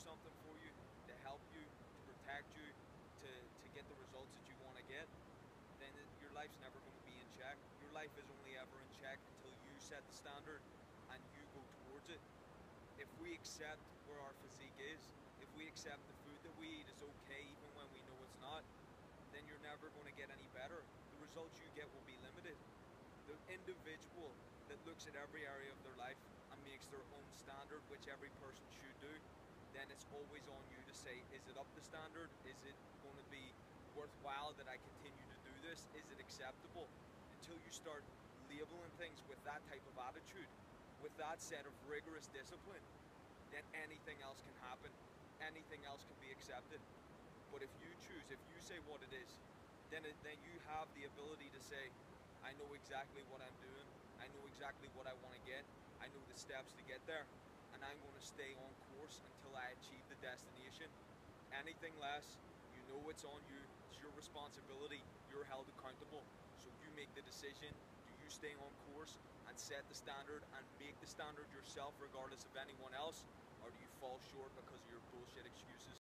something for you, to help you, to protect you, to get the results that you want to get, then your life's never going to be in check. Your life is only ever in check until you set the standard and you go towards it. If we accept where our physique is, if we accept the food that we eat is okay even when we know it's not, then you're never going to get any better. The results you get will be limited. The individual that looks at every area of their life and makes their own standard, which every person should do, then it's always on you to say, is it up to standard? Is it going to be worthwhile that I continue to do this? Is it acceptable? Until you start labeling things with that type of attitude, with that set of rigorous discipline, then anything else can happen. Anything else can be accepted. But if you choose, if you say what it is, then you have the ability to say, I know exactly what I'm doing. I know exactly what I want to get. I know the steps to get there. And I'm going to stay on course until I achieve the destination. Anything less, you know it's on you. It's your responsibility. You're held accountable. So you make the decision. Do you stay on course and set the standard and make the standard yourself regardless of anyone else? Or do you fall short because of your bullshit excuses?